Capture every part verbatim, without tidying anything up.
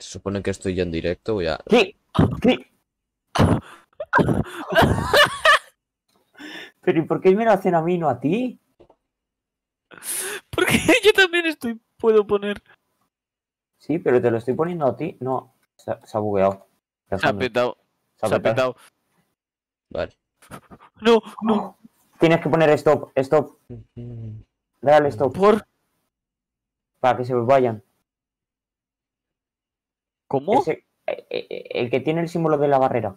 Se supone que estoy ya en directo, voy a... ¿Qué? ¿Qué? Pero ¿y por qué me lo hacen a mí, no a ti? Porque yo también estoy... Puedo poner... Sí, pero te lo estoy poniendo a ti. No, se, se ha bugueado. Se ha Alejandro, petado. se ha Se ha petado. petado. Vale. No, no. Tienes que poner stop, stop. Dale stop ¿Por? para que se vayan. ¿Cómo? Ese, eh, eh, el que tiene el símbolo de la barrera.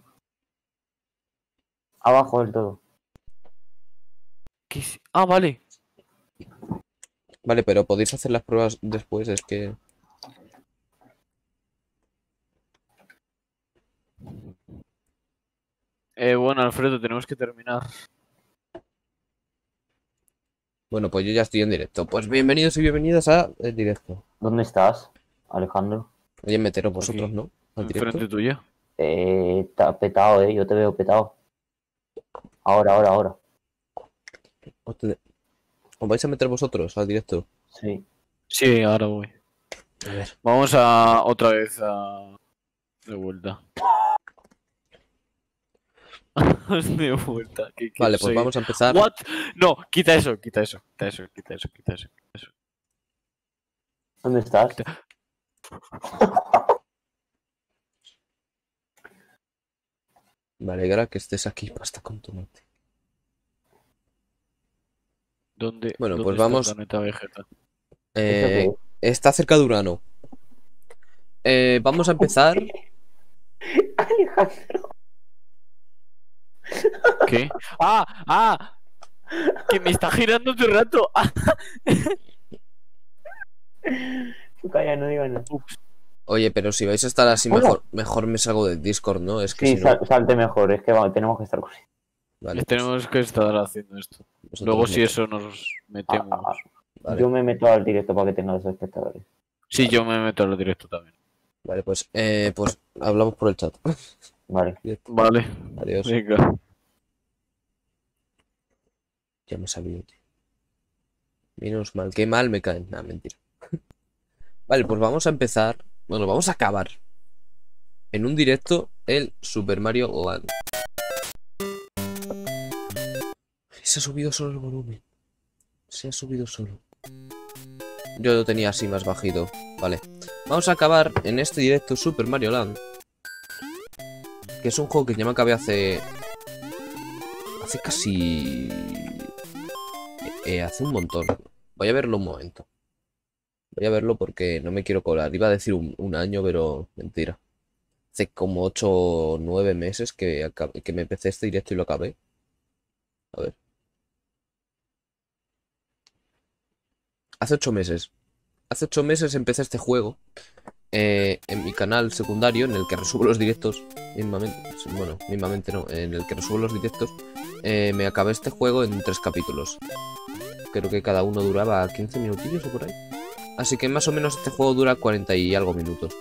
Abajo del todo. ¿Qué es? Ah, vale. Vale, pero podéis hacer las pruebas después, es que... Eh, bueno, Alfredo, tenemos que terminar. Bueno, pues yo ya estoy en directo. Pues bienvenidos y bienvenidas a el directo. ¿Dónde estás, Alejandro? Oye, meteros vosotros, Aquí. ¿no? Al directo. Enfrente tuya. Eh, está petado, eh. Yo te veo petado. Ahora, ahora, ahora. ¿Os, te- ¿Os vais a meter vosotros al directo? Sí. Sí, ahora voy. A ver. Vamos a otra vez a... De vuelta. De vuelta. ¿Qué- qué Vale, pues soy? vamos a empezar. What? No, quita eso, quita eso, quita eso, quita eso, quita eso. quita eso. ¿Dónde estás? Me alegra que estés aquí, pasta con tomate. ¿Dónde, Bueno, dónde pues está el vamos- planeta Vegeta? Eh, ¿Eso está cerca de Urano. Eh, vamos a empezar. Alejandro. ¿Qué? ¡Ah! ¡Ah! Que me está girando todo el rato. ¡Ah! Calla, no digas nada. Oye, pero si vais a estar así, Hola. mejor, mejor me salgo del Discord, ¿no? Es que Sí, si no. sal- salte mejor. Es que vamos, tenemos que estar con Vale, Tenemos que estar haciendo esto. vosotros Luego, si meted- eso nos metemos. Ah, ah, Vale, Yo me meto al directo para que tengas los espectadores. Sí, yo me meto a lo directo también. vale, pues, eh, pues hablamos por el chat. Vale. Vale. Adiós. Venga. Ya me sabía, tío. Menos mal, qué mal me caen. Nah, mentira. Vale, pues vamos a empezar. Bueno, vamos a acabar en un directo el Super Mario Land. Se ha subido solo el volumen. Se ha subido solo. Yo lo tenía así más bajito. Vale. Vamos a acabar en este directo Super Mario Land. Que es un juego que ya me acabé hace... Hace casi... Eh, hace un montón. Voy a verlo un momento. Voy a verlo porque no me quiero colar. Iba a decir un, un año, pero mentira. Hace como ocho o nueve meses que, acabé- que me empecé este directo y lo acabé. A ver. Hace ocho meses. Hace ocho meses empecé este juego. eh, en mi canal secundario, en el que resubo los directos. Mismamente, bueno, mismamente no. En el que resubo los directos. eh, me acabé este juego en tres capítulos. Creo que cada uno duraba quince minutillos o por ahí. Así que más o menos este juego dura cuarenta y algo minutos.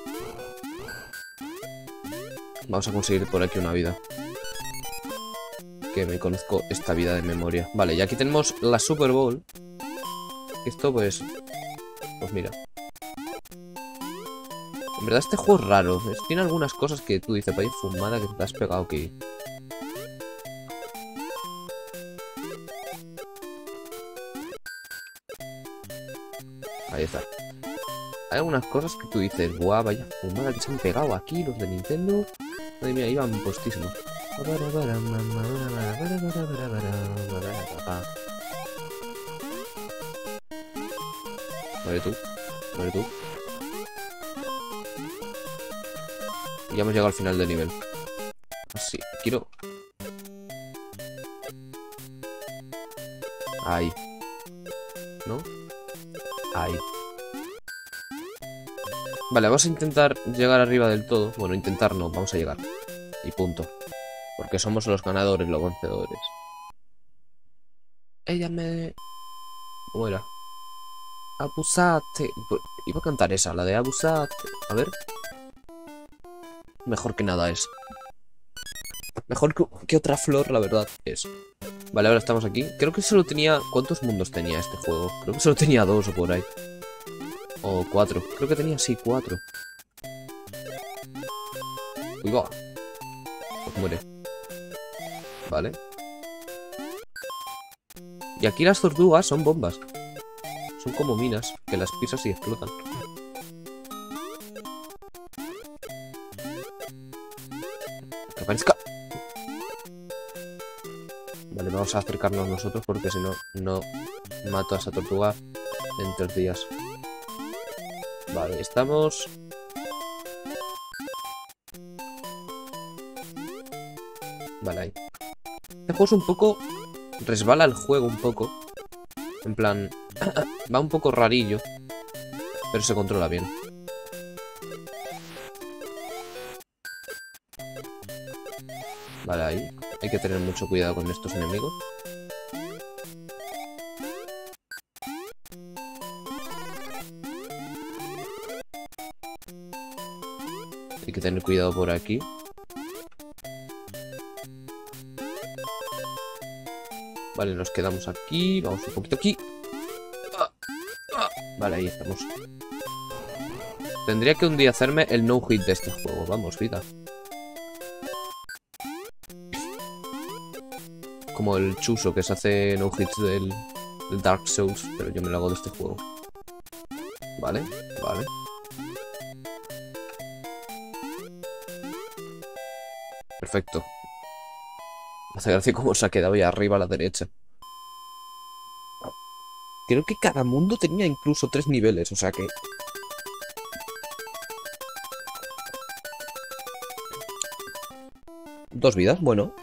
Vamos a conseguir por aquí una vida. Que me conozco esta vida de memoria. Vale, y aquí tenemos la Super Bowl. Esto pues... Pues mira. En verdad este juego es raro. Es- tiene algunas cosas que tú dices, vaya fumada que te has pegado aquí. Ahí está. Hay algunas cosas que tú dices, guau, vaya fumada que se han pegado aquí los de Nintendo. Madre mía, iban postísimos. Vale tú, vale tú. Y ya hemos llegado al final del nivel. Así, quiero... Ahí. ¿No? Ahí. Vale, vamos a intentar llegar arriba del todo. Bueno, intentar no, vamos a llegar. Y punto. Porque somos los ganadores, los vencedores. Ella me... ¿Cómo era? Abusaste. Iba a cantar esa, la de abusaste. A ver. Mejor que nada es. Mejor que, que otra flor, la verdad, es. Vale, ahora estamos aquí. Creo que solo tenía... ¿Cuántos mundos tenía este juego? Creo que solo tenía dos o por ahí. O cuatro. Creo que tenía, sí, cuatro. Uy, va. Pues muere. Vale. Y aquí las tortugas son bombas. Son como minas, que las pisas y explotan. Que aparezca. Vale, vamos a acercarnos nosotros porque si no, no mato a esa tortuga en tres días. Vale, estamos... Vale, ahí. Este juego es un poco... Resbala el juego un poco. En plan... Va un poco rarillo. Pero se controla bien. Vale, ahí. Hay que tener mucho cuidado con estos enemigos. Hay que tener cuidado por aquí. Vale, nos quedamos aquí. Vamos un poquito aquí. Ah, ah. Vale, ahí estamos. Tendría que un día hacerme el no hit de este juego. Vamos, vida. Como el chuso que se hace no hits del, del Dark Souls. Pero yo me lo hago de este juego. Vale, vale. Perfecto. Me hace gracia cómo se ha quedado ahí arriba a la derecha. Creo que cada mundo tenía incluso tres niveles, o sea que... Dos vidas, bueno.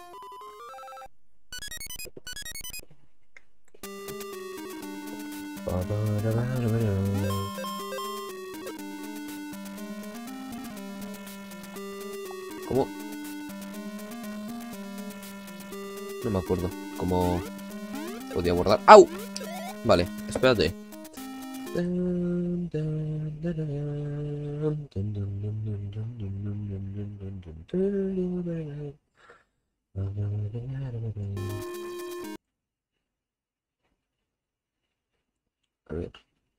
¿Cómo? No me acuerdo cómo podía guardar. ¡Au! Vale, espérate. A ver.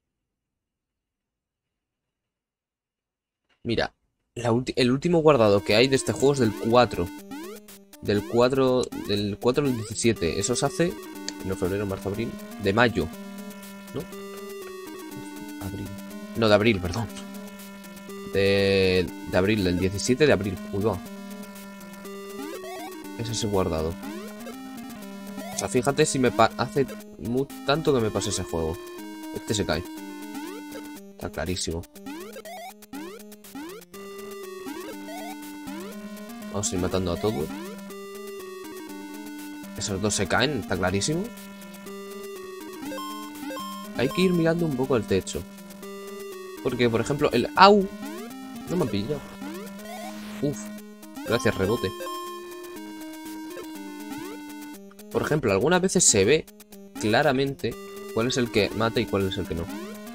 Mira, la ulti- el último guardado que hay de este juego es del cuatro. Del cuatro, del cuatro al diecisiete. Eso se hace en febrero, marzo, abril. De mayo, ¿no? Abril. No, de abril, perdón. De, de abril, del diecisiete de abril. Uy, va. Ese es el guardado. O sea, fíjate si me pa hace muy, tanto que me pase ese juego. Este se cae. Está clarísimo. Vamos a ir matando a todos. Esos dos se caen, está clarísimo. Hay que ir mirando un poco el techo. Porque, por ejemplo, el au no me han pillado. Uf, gracias, rebote. Por ejemplo, algunas veces se ve claramente cuál es el que mata y cuál es el que no.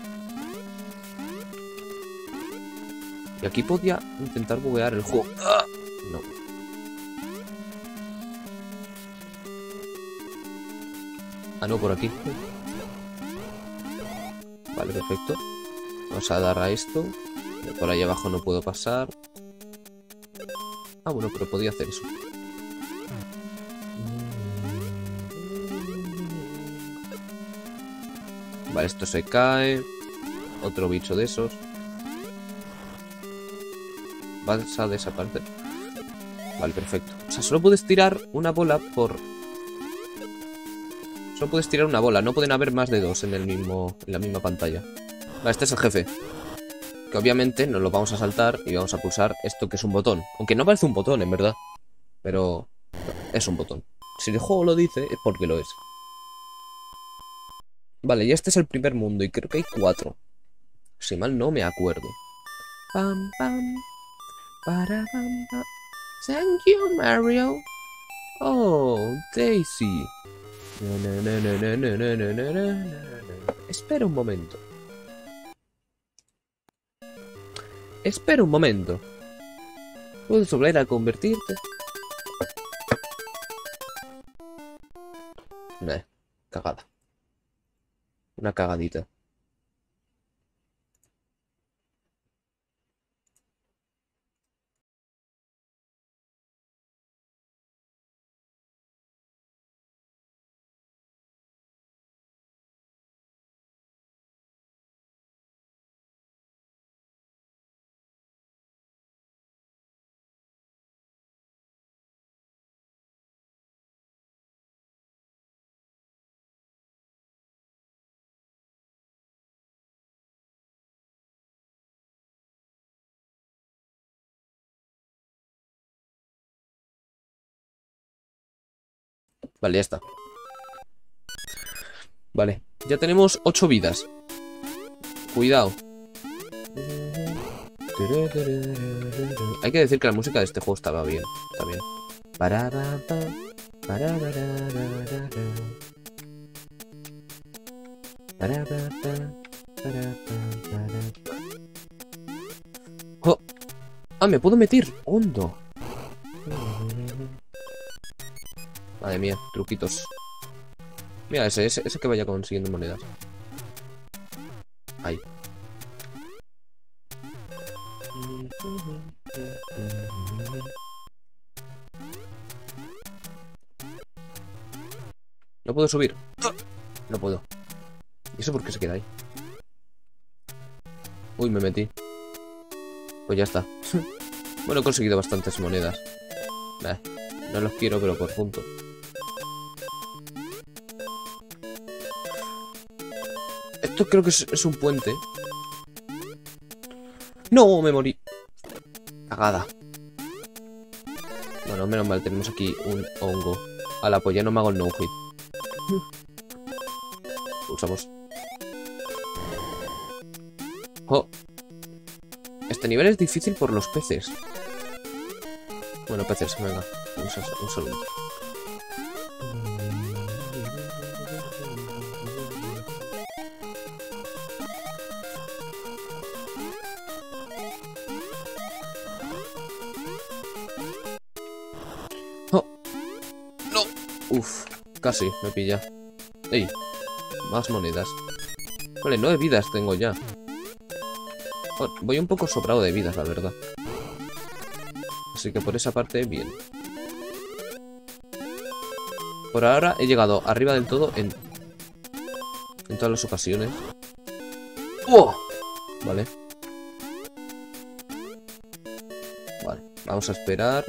Y aquí podía intentar buguear el juego. ¡Ah! No. Ah, no, por aquí. Vale, perfecto. Vamos a dar a esto. Por ahí abajo no puedo pasar. Ah, bueno, pero podía hacer eso. Vale, esto se cae. Otro bicho de esos. Vas a desaparecer. Vale, perfecto. O sea, solo puedes tirar una bola por... Solo puedes tirar una bola. No pueden haber más de dos en el mismo, en la misma pantalla. Vale, este es el jefe. Que obviamente nos lo vamos a saltar y vamos a pulsar esto que es un botón. Aunque no parece un botón, en verdad. Pero es un botón. Si el juego lo dice, es porque lo es. Vale, y este es el primer mundo y creo que hay cuatro. Si mal no me acuerdo. Pam, pam. Para, pam, pam. Thank you, Mario. Oh, Daisy. Na, na, na, na, na, na, na, na, na, na. Espera un momento. Espera un momento. ¿Puedes volver a convertirte? Nah, cagada. Una cagadita. Vale, ya está. Vale, ya tenemos ocho vidas. Cuidado. Hay que decir que la música de este juego estaba bien. Está bien. Oh. Ah, me puedo meter hondo. Madre mía, truquitos. Mira, ese, ese, ese que vaya consiguiendo monedas. Ahí. No puedo subir. No puedo. ¿Y eso por qué se queda ahí? Uy, me metí. Pues ya está. Bueno, he conseguido bastantes monedas. Nah, no los quiero, pero por punto. Esto creo que es, es un puente. ¡No! Me morí. Cagada. Bueno, menos mal, tenemos aquí un hongo. Ala, pues ya no me hago el no hit. Pulsamos. Oh. Este nivel es difícil por los peces. Bueno, peces, venga. Un, un segundo. Oh. No. Uf, casi me pilla. Ey, más monedas. Vale, nueve vidas tengo ya. Oh, voy un poco sobrado de vidas, la verdad. Así que por esa parte, bien. Por ahora he llegado arriba del todo en... En todas las ocasiones. ¡Oh! Vale. Vale, vamos a esperar.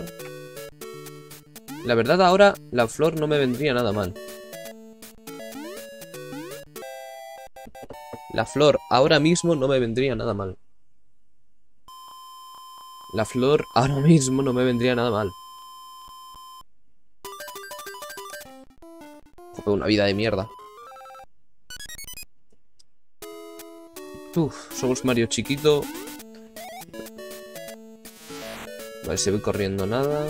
La verdad ahora la flor no me vendría nada mal. La flor ahora mismo no me vendría nada mal. La flor ahora mismo no me vendría nada mal. Joder, una vida de mierda. Uf, somos Mario chiquito. Vale, si voy corriendo nada.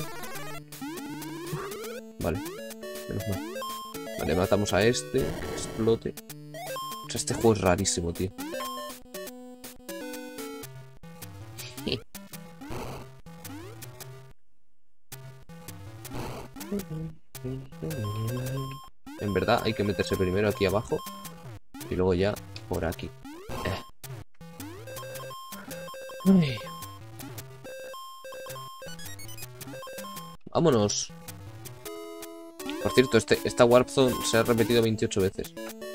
Vale, menos mal. Vale, matamos a este. Explote. O sea, este juego es rarísimo, tío. En verdad hay que meterse primero aquí abajo y luego ya por aquí. Eh. Ay. Vámonos. Por cierto, este, esta Warp Zone se ha repetido veintiocho veces.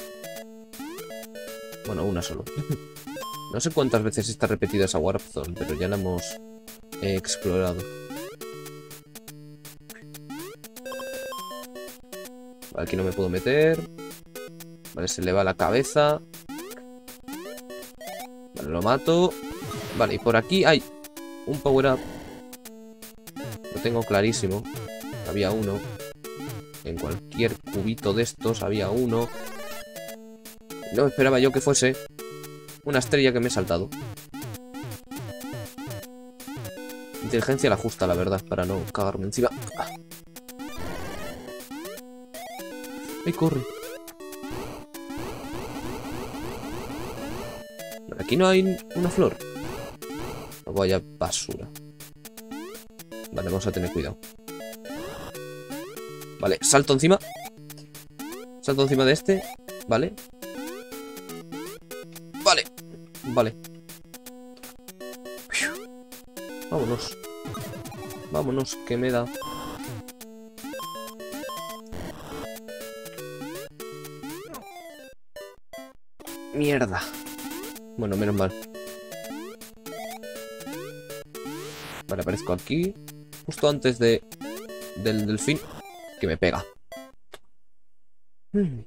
Bueno, una solo. No sé cuántas veces está repetida esa Warp Zone, pero ya la hemos eh, explorado. Vale, aquí no me puedo meter. Vale, se le va la cabeza. Vale, lo mato. Vale, y por aquí hay un power up. Lo tengo clarísimo. Había uno. En cualquier cubito de estos había uno. No esperaba yo que fuese una estrella que me he saltado. Inteligencia la justa, la verdad, para no cagarme encima. ¡Ay, corre! Aquí no hay una flor. No vaya basura. Vale, vamos a tener cuidado. Vale, salto encima. Salto encima de este. Vale. Vale. Vale. Vámonos. Vámonos, que me da. Mierda. Bueno, menos mal. Vale, aparezco aquí. Justo antes de del delfín. Que me pega. Hmm.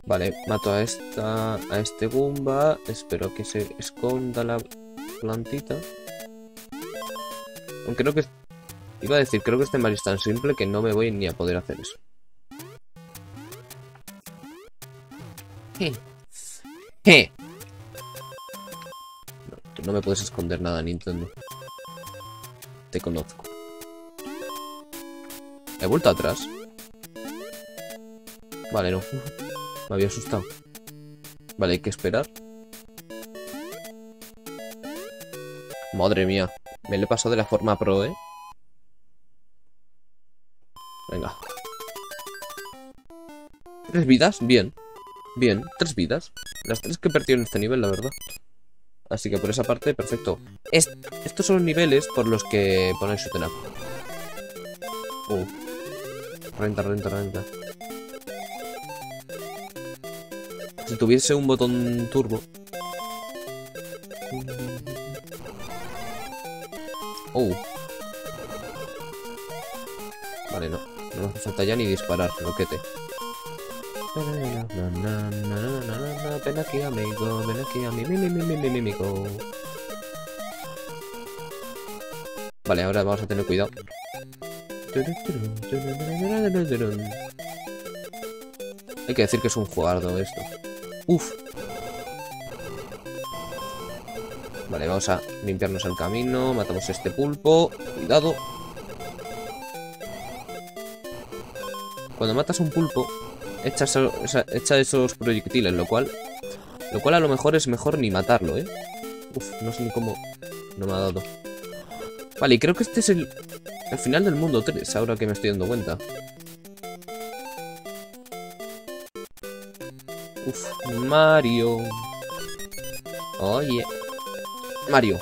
Vale, mato a esta, a este Goomba. Espero que se esconda la plantita. Aunque creo que... Iba a decir, creo que este Mario es tan simple que no me voy ni a poder hacer eso. Je. Je. No, tú no me puedes esconder nada, Nintendo. Te conozco. ¿He vuelto atrás? Vale, no. Me había asustado. Vale, hay que esperar. Madre mía. Me lo he pasado de la forma pro, ¿eh? Venga. ¿Tres vidas? Bien. Bien, tres vidas. Las tres que he perdido en este nivel, la verdad. Así que por esa parte, perfecto. Es, estos son los niveles por los que ponen shoot'em up. Uh. Renta, renta, renta. Si tuviese un botón turbo. Oh. Vale, no. No me hace falta ya ni disparar, loquete. Ven aquí, amigo. Ven aquí, amigo. Mi, mi, mi, mi, mi, mi, amigo. Vale, ahora vamos a tener cuidado. Hay que decir que es un jugardo esto. Uf. Vale, vamos a limpiarnos el camino. Matamos a este pulpo. Cuidado. Cuando matas a un pulpo, echas, echa esos proyectiles, lo cual... Lo cual a lo mejor es mejor ni matarlo, ¿eh? Uf, no sé ni cómo... No me ha dado. Vale, y creo que este es el... El final del mundo tres, ahora que me estoy dando cuenta. Uf, Mario. Oye. Mario.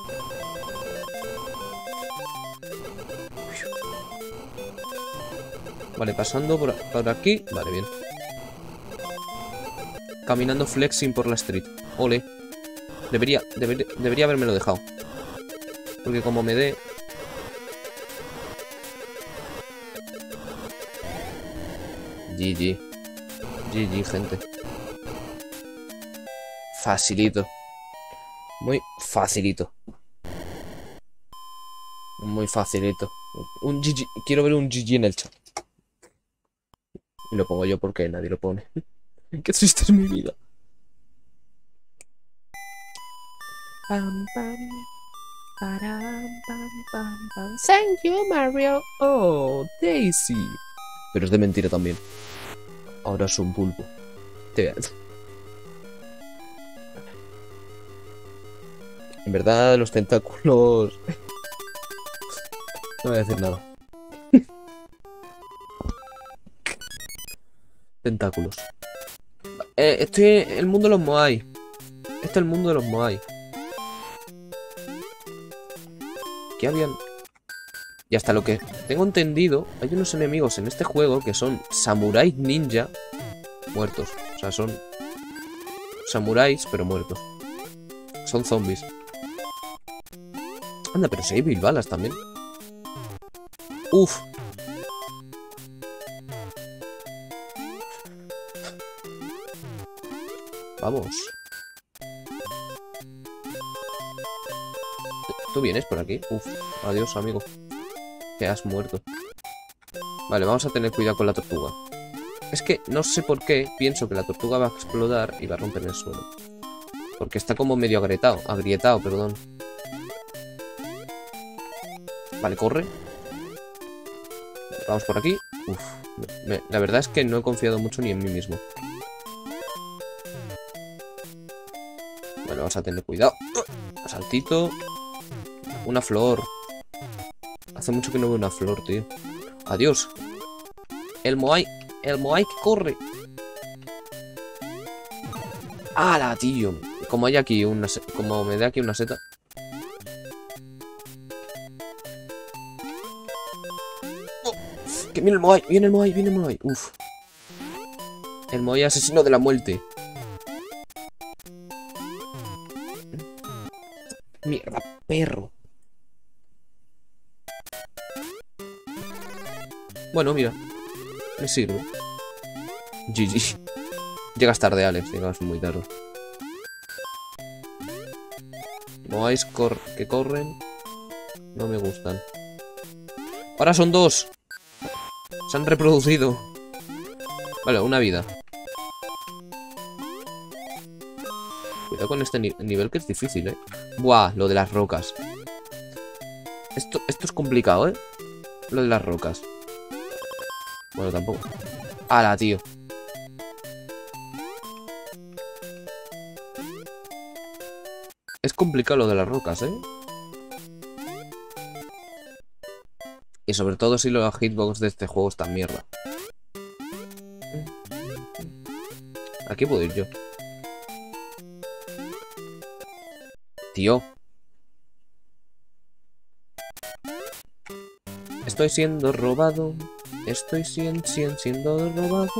Vale, pasando por, por aquí. Vale, bien. Caminando flexing por la street. Ole. Debería, debería, debería habérmelo dejado. Porque como me dé... G G. G G, gente. Facilito. Muy facilito. Muy facilito. Un G G. Quiero ver un G G en el chat. Y lo pongo yo porque nadie lo pone. Qué triste es mi vida. Pam, pam. Param, pam, pam, pam. Thank you, Mario. Oh, Daisy. Pero es de mentira también. Ahora es un pulpo. Te... En verdad, los tentáculos... No voy a decir nada. Tentáculos. Eh, estoy en el mundo de los Moai. Este es el mundo de los Moai. ¿Qué habían? Y hasta lo que tengo entendido, hay unos enemigos en este juego que son samuráis ninja muertos. O sea, son samuráis, pero muertos. Son zombies. Anda, pero si hay bilbalas también. Uf. Vamos. ¿Tú vienes por aquí? Uf. Adiós, amigo. Te has muerto. Vale, vamos a tener cuidado con la tortuga. Es que no sé por qué pienso que la tortuga va a explotar y va a romper el suelo. Porque está como medio agrietado. Agrietado, perdón. Vale, corre. Vamos por aquí. Uf. Me, la verdad es que no he confiado mucho ni en mí mismo. Vale, vamos a tener cuidado. Saltito. Una flor. Hace mucho que no veo una flor, tío. Adiós. El Moai. El Moai que corre. ¡Hala, tío! Como hay aquí una... Como me dé aquí una seta. Oh, que viene el Moai. Viene el Moai. Viene el Moai. Uf. El Moai asesino de la muerte. Mierda, perro. Bueno, mira. Me sirve. G G. Llegas tarde, Alex. Llegas muy tarde. No hay cor que corren. No me gustan. Ahora son dos. Se han reproducido. Vale, una vida. Cuidado con este ni nivel que es difícil, eh. Buah, lo de las rocas. Esto, esto es complicado, eh. Lo de las rocas. Bueno, tampoco. ¡Hala, tío! Es complicado lo de las rocas, eh. Y sobre todo si la hitbox de este juego está mierda. Aquí puedo ir yo. Tío. Estoy siendo robado. Estoy sien, sien, siendo robado.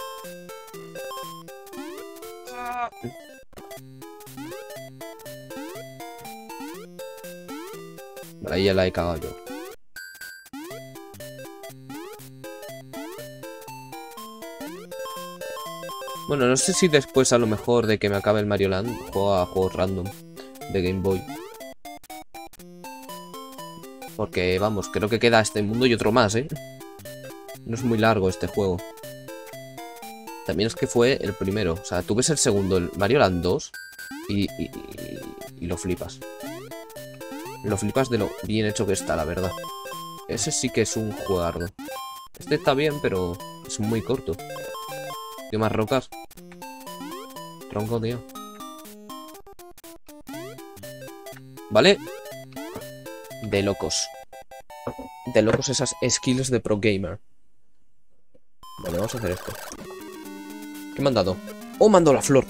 Vale, ahí ya la he cagado yo. Bueno, no sé si después a lo mejor de que me acabe el Mario Land juego a juegos random de Game Boy. Porque, vamos, creo que queda este mundo y otro más, ¿eh? No es muy largo este juego. También es que fue el primero. O sea, tú ves el segundo, el Mario Land dos, y, y, y, y lo flipas. Lo flipas de lo bien hecho que está, la verdad. Ese sí que es un juegardo. Este está bien, pero es muy corto. Tío, más rocas. Tronco, tío. Vale. De locos. De locos esas skills de pro gamer. Vale, vamos a hacer esto. ¿Qué me han dado? ¡Oh, me han dado la flor!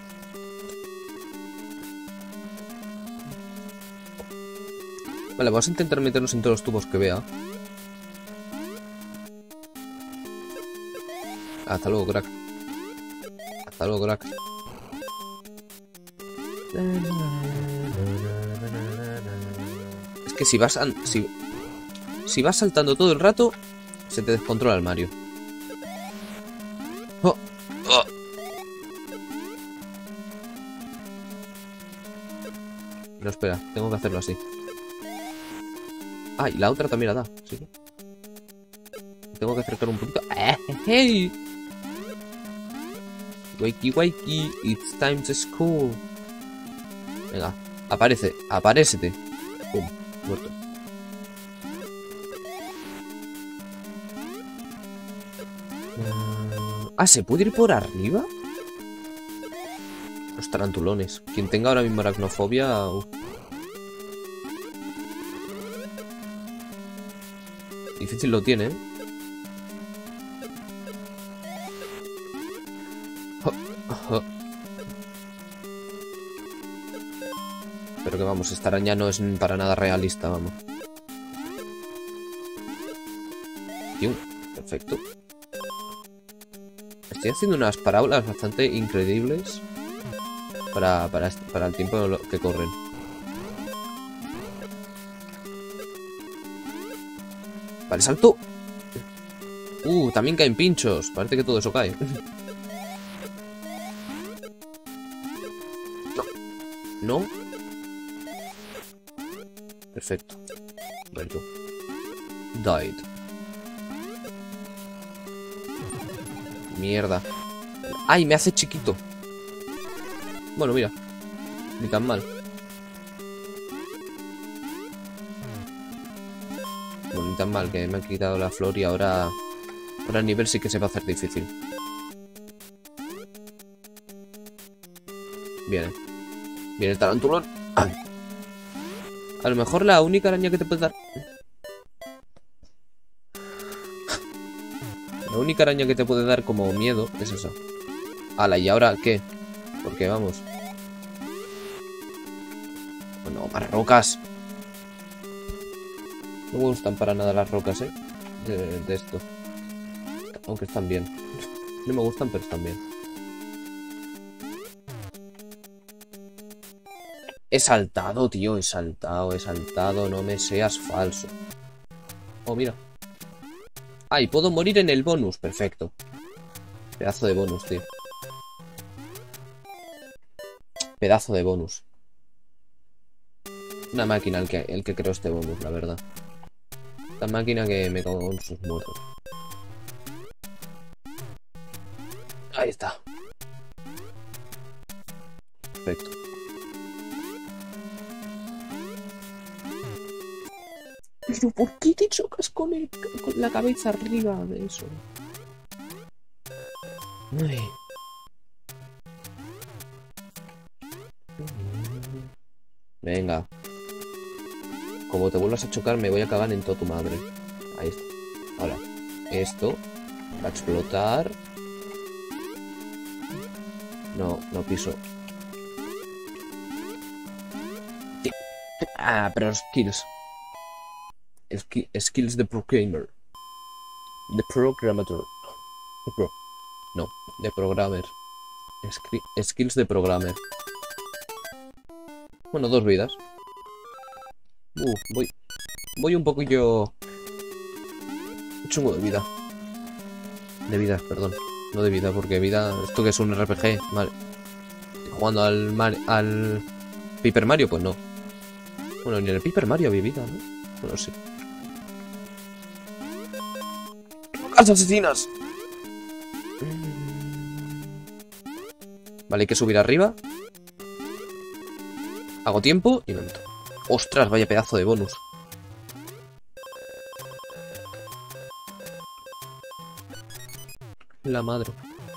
Vale, vamos a intentar meternos en todos los tubos que vea. Hasta luego, crack. Hasta luego, crack. Es que si vas si, si vas saltando todo el rato, se te descontrola el Mario. Oh, oh. No, espera, tengo que hacerlo así. Ah, y la otra también la da, sí. Tengo que acercar un poquito. ¡Eh, hey! Wakey, wakey, it's time to school. Venga, aparece, aparécete. Pum, muerto. Ah, ¿se puede ir por arriba? Los tarantulones. Quien tenga ahora mismo aracnofobia... Uh. Difícil lo tiene, ¿eh? Oh, oh. Pero que vamos, esta araña no es para nada realista, vamos. Tío, perfecto. Estoy haciendo unas parábolas bastante increíbles para, para, para el tiempo que corren. Vale, salto. Uh, también caen pinchos. Parece que todo eso cae. No. No. Perfecto. Muerto. Died. Mierda. ¡Ay! Me hace chiquito. Bueno, mira. Ni tan mal. Bueno, ni tan mal, que me han quitado la flor y ahora... Ahora el nivel sí que se va a hacer difícil. Viene. Viene el tarantulón. ¡Ay! A lo mejor la única araña que te puede dar... La única araña que te puede dar como miedo es esa. Ala, ¿y ahora qué? Porque vamos. Bueno, más rocas. No me gustan para nada las rocas, ¿eh? De, de esto. Aunque están bien. No me gustan, pero están bien. He saltado, tío. He saltado, he saltado. No me seas falso. Oh, mira. Ah, y puedo morir en el bonus. Perfecto. Pedazo de bonus, tío. Pedazo de bonus. Una máquina el que, el que creó este bonus, la verdad. Esta máquina que me cago con sus muertos. Ahí está. Perfecto. Pero ¿por qué te chocas con, el, con la cabeza arriba de eso? Ay. Venga. Como te vuelvas a chocar me voy a cagar en toda tu madre. Ahí está. Ahora, esto va a explotar. No, no piso. Sí. Ah, pero skills. Ski skills de programmer. De programador. De pro. No, de programmer. Skri skills de programmer. Bueno, dos vidas. Uh, voy. Voy un poquillo chungo de vida. De vida, perdón. No de vida, porque vida. Esto que es un R P G. Vale. Jugando al Mar al Paper Mario, pues no. Bueno, ni en el Paper Mario había vida, ¿no? Bueno, sí. ¡Las asesinas! Vale, hay que subir arriba. Hago tiempo y me meto. ¡Ostras! Vaya pedazo de bonus. La madre.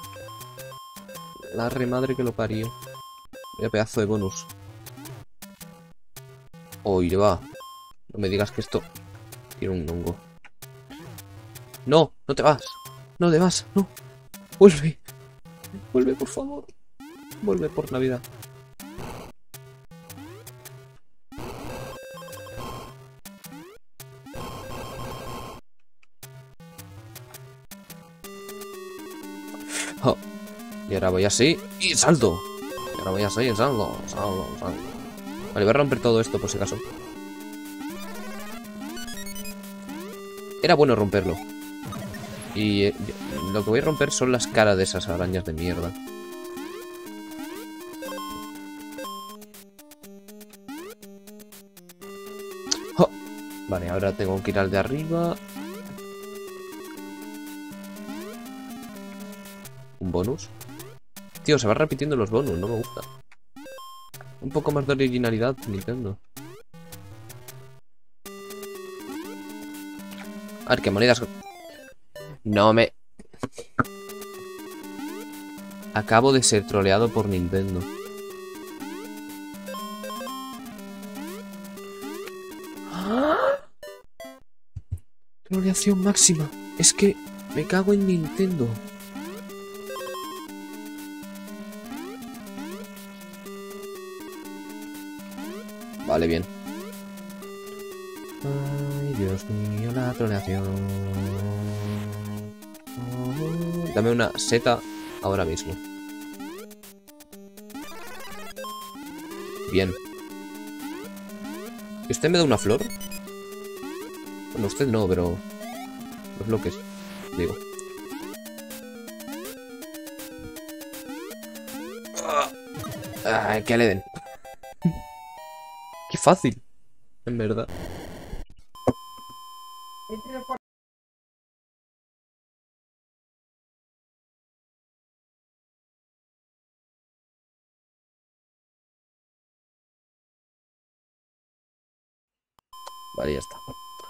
La remadre que lo parió. Vaya pedazo de bonus. Oye, va. No me digas que esto tiene un hongo. No, no te vas. No te vas, no. Vuelve. Vuelve, por favor. Vuelve por Navidad. Oh. Y ahora voy así y salto. Y ahora voy así y salto, salto, salto. Vale, voy a romper todo esto por si acaso. Era bueno romperlo. Y eh, lo que voy a romper son las caras de esas arañas de mierda. Oh. Vale, ahora tengo que ir al de arriba. Un bonus. Tío, se va repitiendo los bonus, no me gusta. Un poco más de originalidad, Nintendo. A ver, ¿qué monedas? No me... Acabo de ser troleado por Nintendo. ¡Ah! Troleación máxima. Es que me cago en Nintendo. Vale, bien. Ay, Dios mío, la troleación. Oh, dame una seta ahora mismo. Bien. ¿Y usted me da una flor? Bueno, usted no, pero... los bloques, digo. Ah, que le den. Qué fácil, en verdad. Vale, ya está.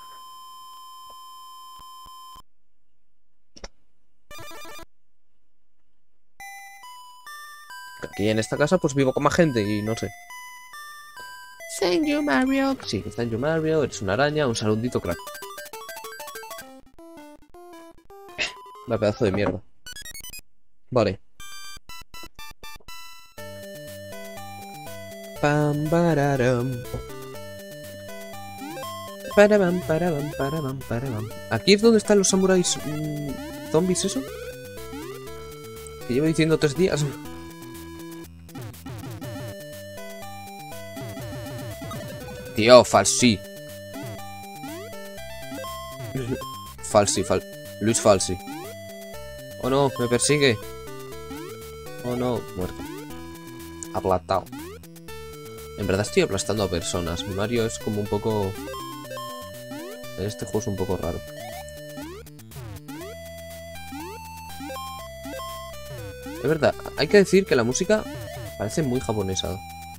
Aquí en esta casa pues vivo con más gente y no sé. Thank you, Mario. Sí, thank you, Mario. Eres una araña, un saludito, crack. La pedazo de mierda. Vale. Pam, pararam. Parabam, parabam, parabam, parabam. ¿Aquí es donde están los samuráis mmm, zombies, eso? Que llevo diciendo tres días. Tío, falsi. Falsi, fal... Luis Falsi. Oh no, me persigue. Oh no, muerto. Aplatado. En verdad estoy aplastando a personas. Mario es como un poco... Este juego es un poco raro. Es verdad, hay que decir que la música parece muy japonesa.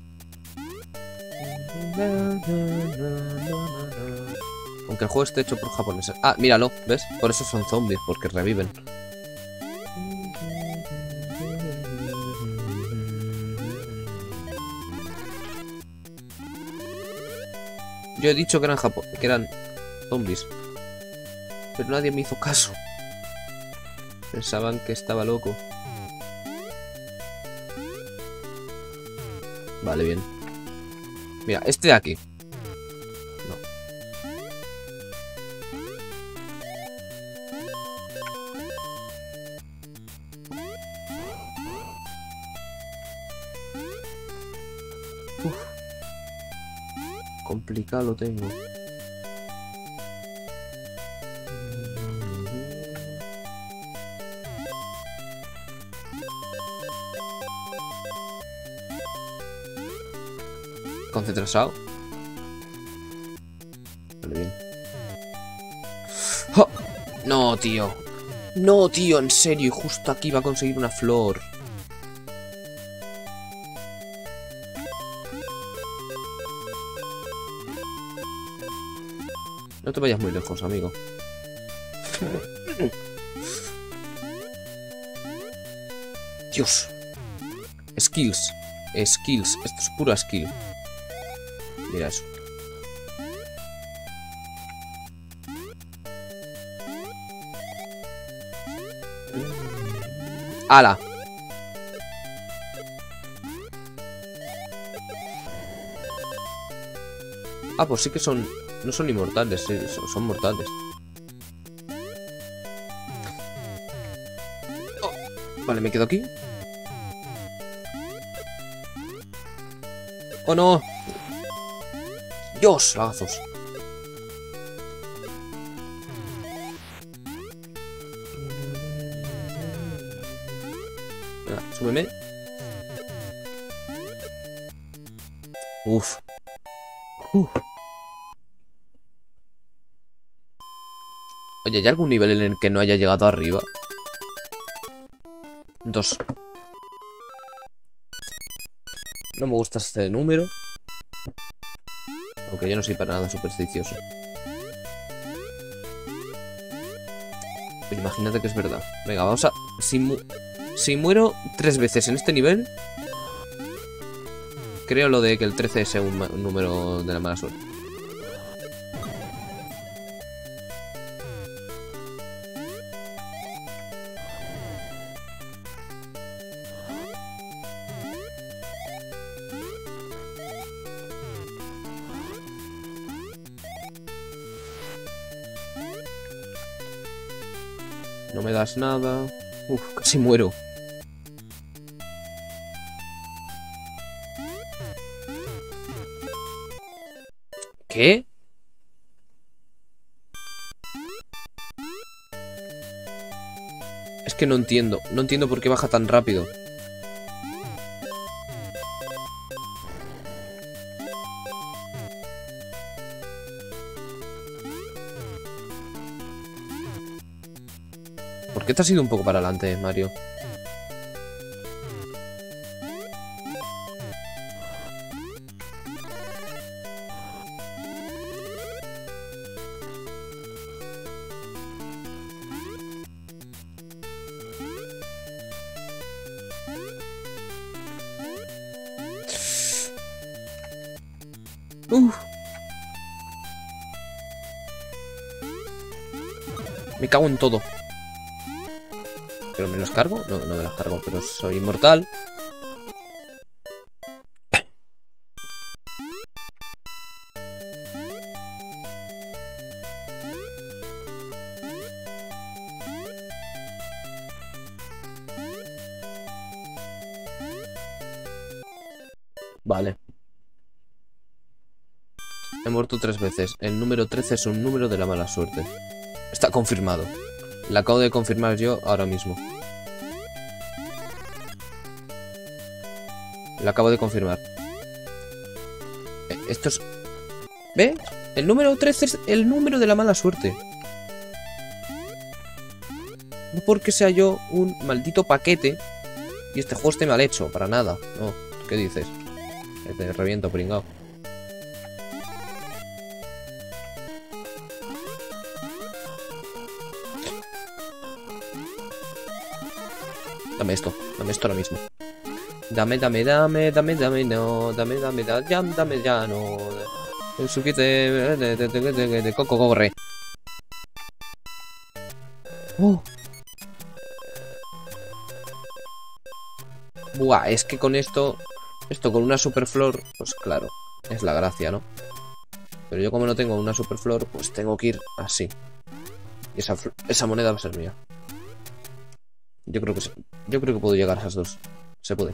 Aunque el juego esté hecho por japoneses. Ah, míralo, ¿ves? Por eso son zombies, porque reviven. Yo he dicho que eran japo que eran zombies. Pero nadie me hizo caso. Pensaban que estaba loco. Vale, bien. Mira, este de aquí. No. Uf. Complicado lo tengo. Concentrado. Vale, bien. ¡Oh! No, tío. No, tío, en serio. Y justo aquí va a conseguir una flor. No te vayas muy lejos, amigo. Dios. Skills. Skills. Esto es pura skill. Mira eso. ¡Hala! Ah, pues sí que son... No son inmortales, sí, son mortales. Oh, vale, me quedo aquí. ¡Oh, no! ¡Dios! Lagazos. Venga, súbeme. Uf. Uf. Oye, ¿hay algún nivel en el que no haya llegado arriba? Dos. No me gusta este número. Aunque yo no soy para nada supersticioso. Pero imagínate que es verdad. Venga, vamos a... Si, mu si muero tres veces en este nivel... Creo lo de que el trece sea un, un número de la mala suerte. No me das nada. Uf, casi muero. ¿Qué? Es que no entiendo. No entiendo por qué baja tan rápido. ¿Por qué te has ido un poco para adelante, Mario? Uh. Me cago en todo. ¿Pero me los cargo? No, no me los cargo, pero soy inmortal. Vale. He muerto tres veces. El número trece es un número de la mala suerte. Está confirmado. La acabo de confirmar yo ahora mismo. La acabo de confirmar. Eh, Esto es... ¿Ves? El número trece es el número de la mala suerte. No porque sea yo un maldito paquete y este juego esté mal hecho, para nada. No, ¿qué dices? Que te reviento, pringao. Dame esto, dame esto ahora mismo. Dame, dame, dame, dame, dame, no, dame, dame, da, ya, dame, ya, no. El suquite de, de, de, de, de, de coco corre. Uh. Buah, es que con esto, esto con una superflor, pues claro, es la gracia, ¿no? Pero yo como no tengo una superflor, pues tengo que ir así. Y esa, esa moneda va a ser mía. Yo creo que sí. Yo creo que puedo llegar a esas dos. Se puede.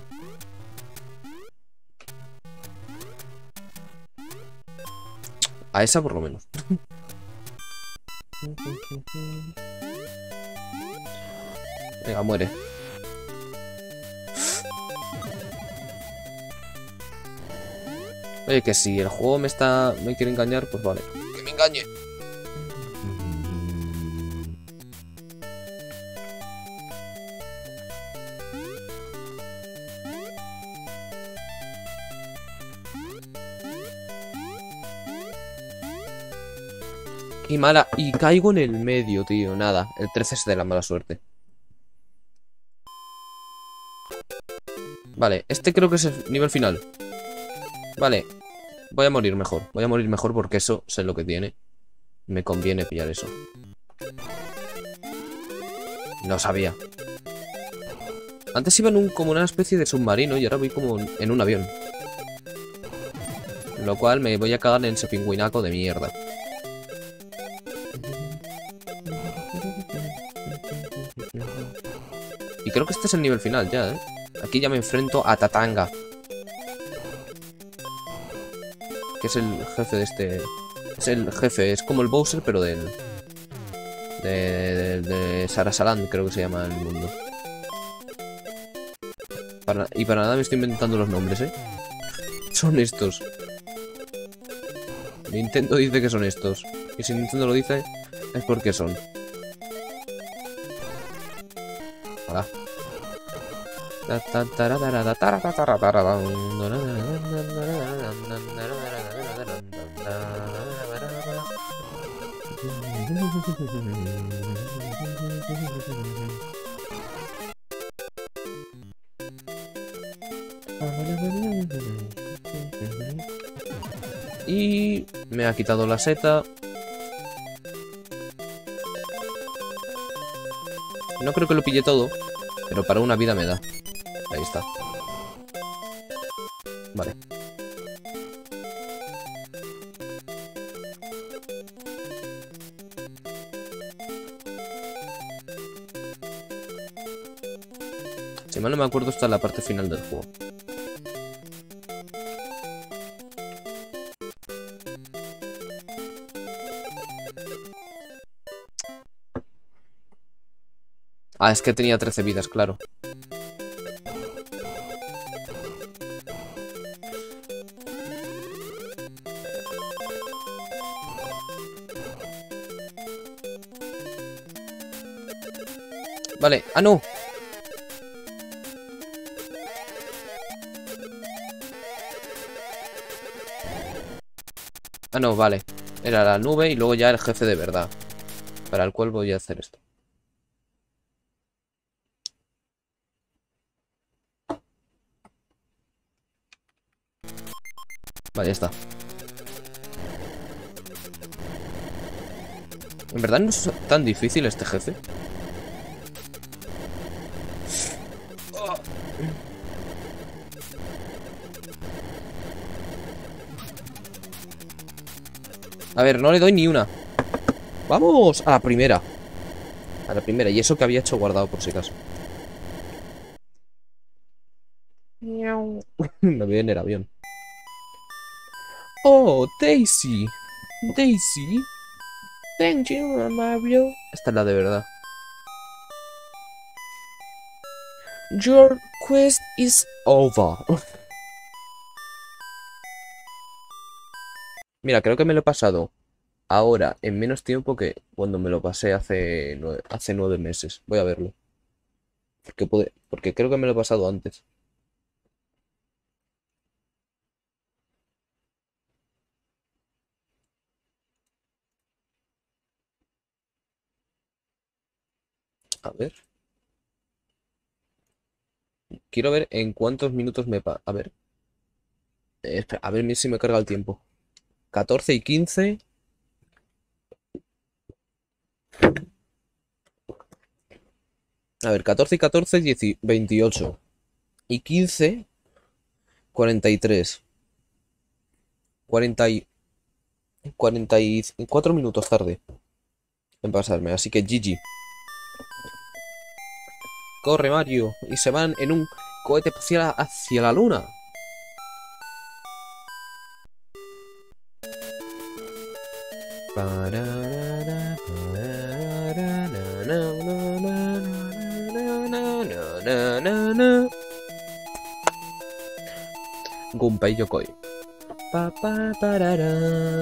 A esa por lo menos. Venga, muere. Oye, que si el juego me está... me quiere engañar, pues vale. Que me engañe. Qué mala. Y caigo en el medio, tío. Nada. El trece es de la mala suerte. Vale, este creo que es el nivel final. Vale. Voy a morir mejor. Voy a morir mejor porque eso sé lo que tiene. Me conviene pillar eso. No sabía. Antes iba en un, como una especie de submarino y ahora voy como en un avión. Lo cual me voy a cagar en ese pingüinaco de mierda. Y creo que este es el nivel final ya, ¿eh? Aquí ya me enfrento a Tatanga. Que es el jefe de este... Es el jefe, es como el Bowser, pero del... De, de, de Sarasaland, creo que se llama el mundo. Para, y para nada me estoy inventando los nombres, ¿eh? Son estos. Nintendo dice que son estos. Y si Nintendo lo dice, es porque son. Hola. Y me ha quitado la seta. No creo que lo pille todo, pero para una vida me da. Ahí está. Vale. Si mal no me acuerdo, está en la parte final del juego. Ah, es que tenía trece vidas, claro. Vale, ah, no. Ah, no, vale. Era la nube y luego ya el jefe de verdad. Para el cual voy a hacer esto. Vale, ya está. En verdad no es tan difícil este jefe. A ver, no le doy ni una. ¡Vamos! A la primera. A la primera. Y eso que había hecho guardado por si acaso. Me voy en el avión. Oh, Daisy. Daisy. Thank you, Mario. Esta es la de verdad. Your quest is over. Mira, creo que me lo he pasado ahora en menos tiempo que cuando me lo pasé hace nueve, hace nueve meses. Voy a verlo. Porque puede, porque creo que me lo he pasado antes. A ver. Quiero ver en cuántos minutos me pa... A ver. Eh, espera, a ver si me carga el tiempo. catorce y quince. A ver, catorce y catorce, diez, veintiocho. Y quince, cuarenta y tres. cuarenta y... cuarenta y cuatro minutos tarde en pasarme. Así que G G. Corre, Mario. Y se van en un cohete espacial hacia la luna. Gunpei Yokoi. Pa, pa, parará.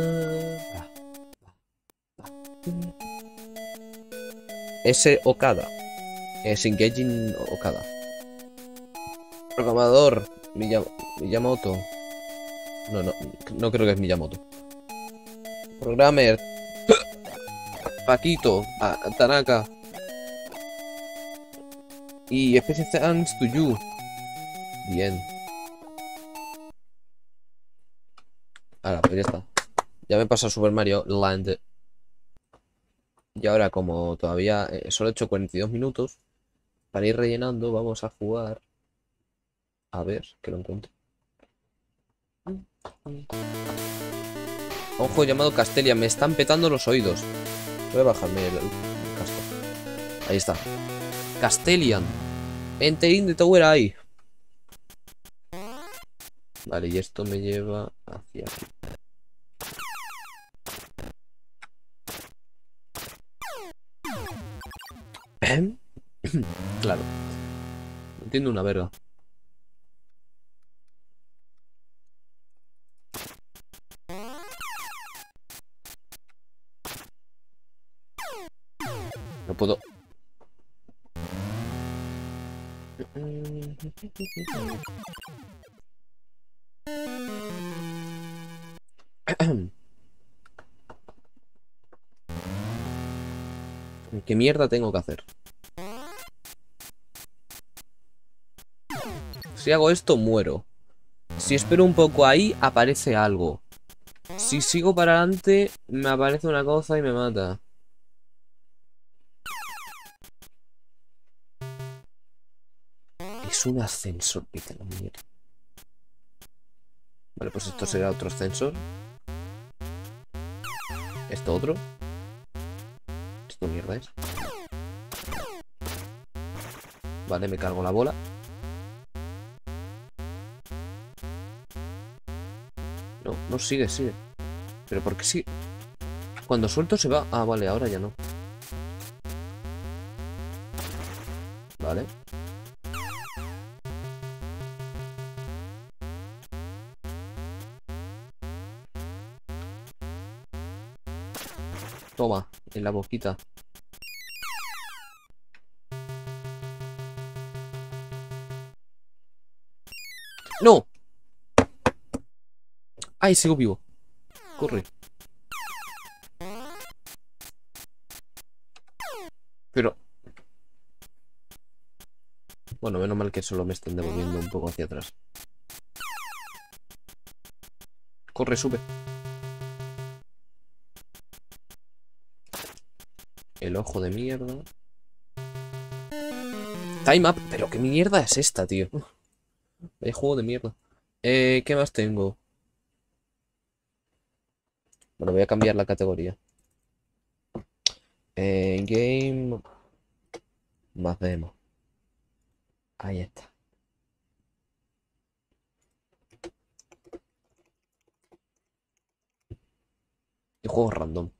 S. Okada. Es Engaging Okada. Programador. Miyam Miyamoto. No, no, no creo que es Miyamoto. Programmer. Paquito. A Tanaka. Y Special Thanks to you. Bien. Ahora, pues ya está. Ya me he pasado Super Mario Land. Y ahora, como todavía eh, solo he hecho cuarenta y dos minutos, para ir rellenando, vamos a jugar. A ver, que lo encuentro. Un juego llamado Castelia. Me están petando los oídos. Voy a bajarme el, el casco. Ahí está. Castelian. Entering the Tower Eye. Vale, y esto me lleva hacia aquí. Claro. No entiendo una verga. No puedo. ¿Qué mierda tengo que hacer? Si hago esto, muero. Si espero un poco ahí, aparece algo. Si sigo para adelante, me aparece una cosa y me mata. Es un ascensor, vete la mierda. Vale, pues esto será otro ascensor. Esto otro. Esto mierda es. Vale, me cargo la bola. No, no sigue, sigue. Pero ¿por qué sigue? Cuando suelto se va. Ah, vale, ahora ya no. Vale. Toma, en la boquita. ¡No! ¡Ay, sigo vivo! Corre. Pero... Bueno, menos mal que solo me estén devolviendo un poco hacia atrás. Corre, sube. El ojo de mierda. Time up. Pero qué mierda es esta, tío. El juego de mierda. Eh, ¿qué más tengo? Bueno, voy a cambiar la categoría. Eh, game. Más demo. Ahí está. Y juegos random.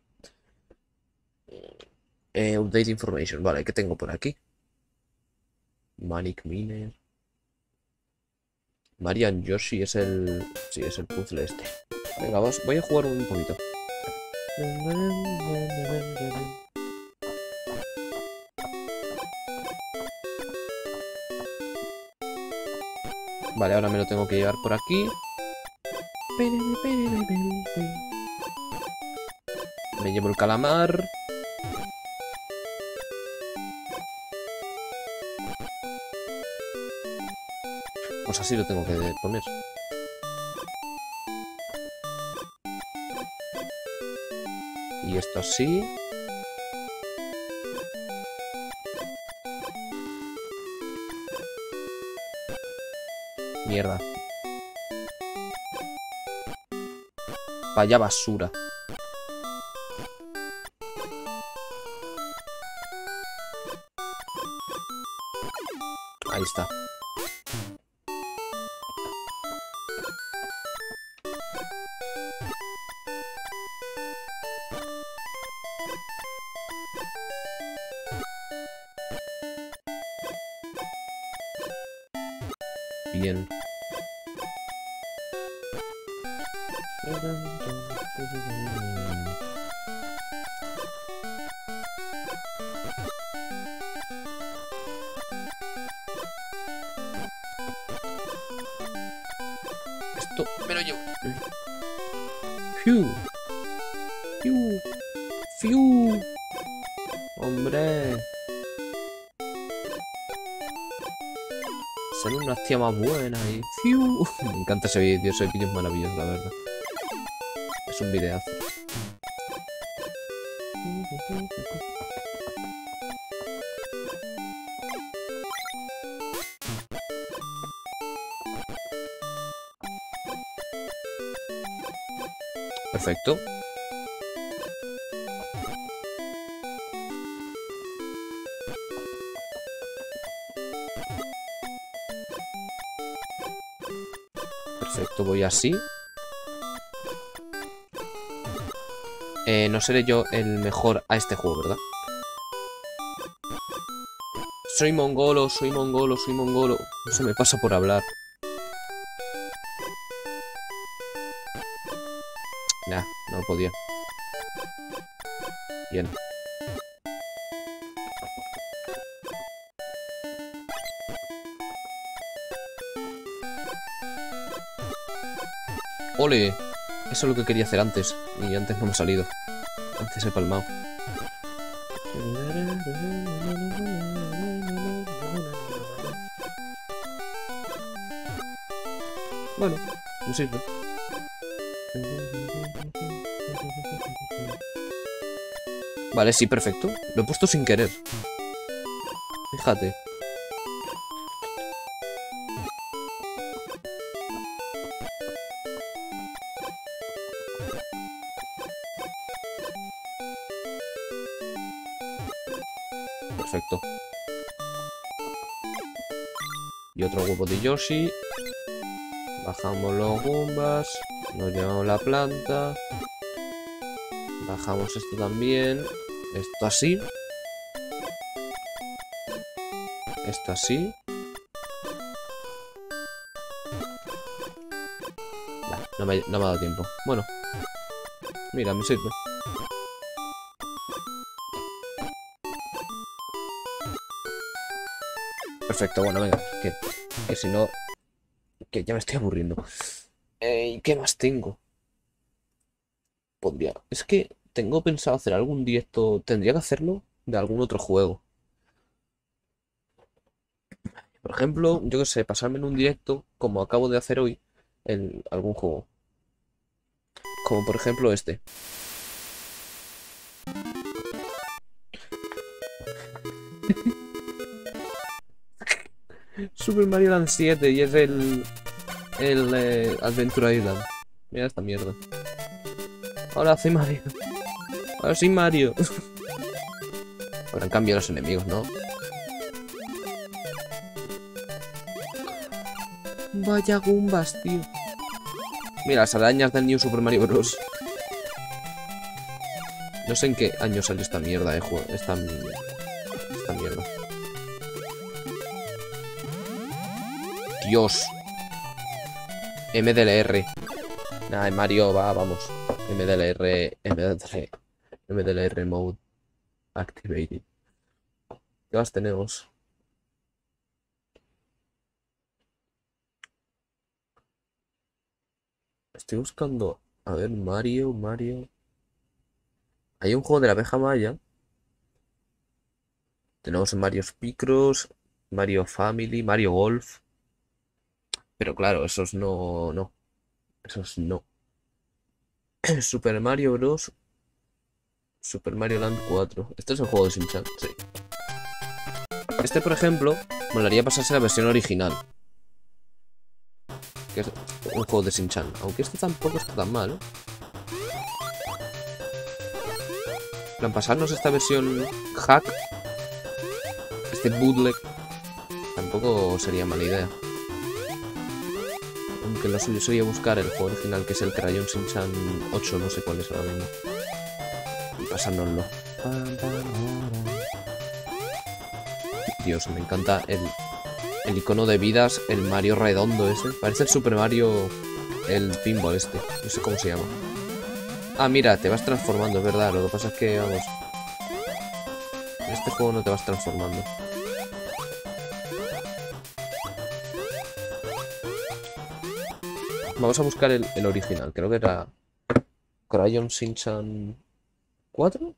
Eh, update information. Vale, ¿qué tengo por aquí? Manic Miner. Marian Yoshi es el... Sí, es el puzzle este. Venga, vamos, voy a jugar un poquito. Vale, ahora me lo tengo que llevar por aquí. Me llevo el calamar. Pues así lo tengo que poner. Y esto así. Mierda. Vaya basura. Ahí está. Bien. Esto me lo llevo. Fiu. Fiu. Fiu. Hombre. Son unas tías más buenas y... ¡Fiu! Me encanta ese vídeo, ese vídeo es maravilloso, la verdad. Es un videazo. Perfecto. Perfecto, voy así. Eh, no seré yo el mejor a este juego, ¿verdad? Soy mongolo, soy mongolo, soy mongolo. No se me pasa por hablar. Nah, no podía. Bien. ¡Ole! Eso es lo que quería hacer antes. Y antes no me ha salido. Antes he palmado. Bueno, no sirve. Vale, sí, perfecto. Lo he puesto sin querer. Fíjate. Perfecto. Y otro huevo de Yoshi. Bajamos los Goombas. Nos llevamos la planta. Bajamos esto también. Esto así. Esto así. Nah, no, me, no me ha dado tiempo. Bueno. Mira, me sirve. Perfecto, bueno, venga. Que, que si no... Que ya me estoy aburriendo. Eh, ¿Y qué más tengo? Podría... Es que tengo pensado hacer algún directo... Tendría que hacerlo de algún otro juego. Por ejemplo, yo que sé, pasarme en un directo, como acabo de hacer hoy, en algún juego. Como por ejemplo este. Super Mario Land siete y es el... El eh, Adventure Island. Mira esta mierda. Ahora soy Mario. Ahora soy Mario. Ahora han cambiado los enemigos, ¿no? Vaya Goombas, tío. Mira, las arañas del New Super Mario Bros. No sé en qué año salió esta mierda, eh, juego. Esta, esta mierda. Dios. M D L R. Nah, en Mario va, vamos. M D L R. M D L R. M D L R mode activated. ¿Qué más tenemos? Estoy buscando. A ver, Mario, Mario. Hay un juego de la abeja maya. Tenemos Mario Picross, Mario Family, Mario Golf. Pero claro, esos no, no. Esos no. Super Mario Bros. Super Mario Land cuatro. Este es el juego de Shin-Chan, sí. Este, por ejemplo, molaría pasarse la versión original. Que es un juego de Shin-Chan. Aunque este tampoco está tan mal, ¿eh? En plan, pasarnos esta versión hack, este bootleg, tampoco sería mala idea. Aunque lo suyo sería buscar el juego original, que es el Crayon Shin-Chan ocho, no sé cuál es ahora mismo. Y pasárnoslo. Dios, me encanta el, el icono de vidas, el Mario redondo ese. Parece el Super Mario, el pinball este. No sé cómo se llama. Ah, mira, te vas transformando, es verdad. Lo que pasa es que, vamos, en este juego no te vas transformando. Vamos a buscar el, el original. Creo que era Crayon Shin-Chan cuatro.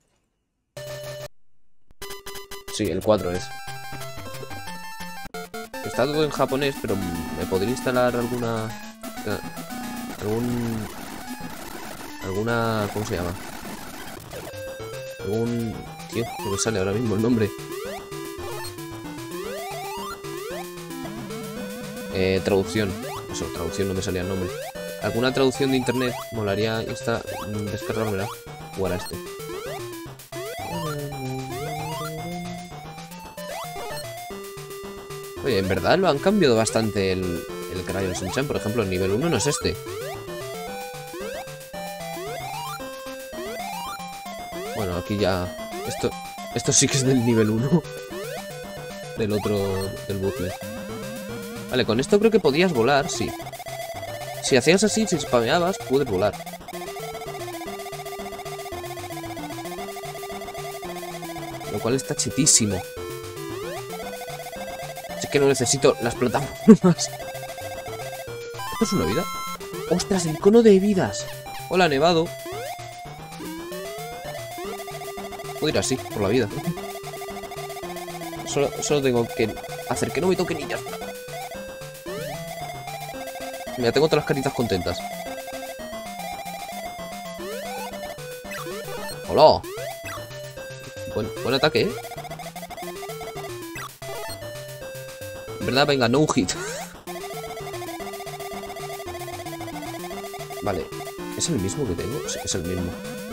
Sí, el cuatro es. Está todo en japonés, pero me podría instalar alguna... Algún... Alguna... ¿Cómo se llama? Algún... Tío, no me sale ahora mismo el nombre. Eh, traducción. Eso, traducción, no me salía el nombre. Alguna traducción de internet. Molaría esta... descargármela. Jugar a este. Oye, en verdad lo han cambiado bastante el, el Crayon Shin-Chan. Por ejemplo, el nivel uno no es este. Bueno, aquí ya... Esto, esto sí que es del nivel uno. Del otro... Del bootleg. Vale, con esto creo que podías volar, sí. Si hacías así, si spameabas, puedes volar. Lo cual está chetísimo. Es que no necesito las plataformas. ¿Esto es una vida? ¡Ostras, el icono de vidas! Hola, nevado. Puedo ir así, por la vida. Solo, solo tengo que hacer que no me toque niñas. Mira, tengo todas las caritas contentas. ¡Hola! Buen, buen ataque, ¿eh? En verdad, venga, no hit. Vale. ¿Es el mismo que tengo? Sí, es el mismo.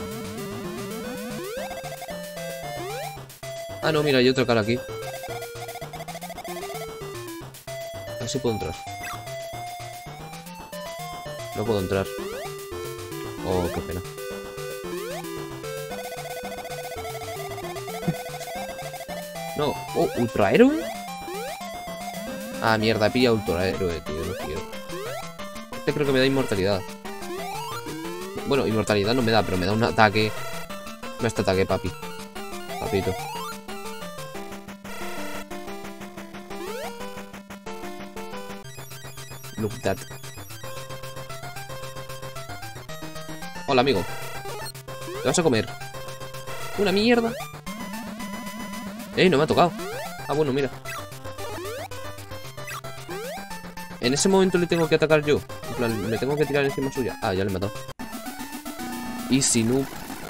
Ah, no, mira, hay otra cara aquí. A ver si puedo entrar. No puedo entrar. Oh, qué pena. No. Oh, ¿ultrahéroe? Ah, mierda, pilla ultrahéroe, tío, no quiero. Este creo que me da inmortalidad. Bueno, inmortalidad no me da, pero me da un ataque. Me da este ataque, papi. Papito. Look that. Hola, amigo. ¿Te vas a comer? Una mierda. ¡Ey, no me ha tocado! Ah, bueno, mira. En ese momento le tengo que atacar yo. En plan, me tengo que tirar encima suya. Ah, ya le he matado. Easy noob.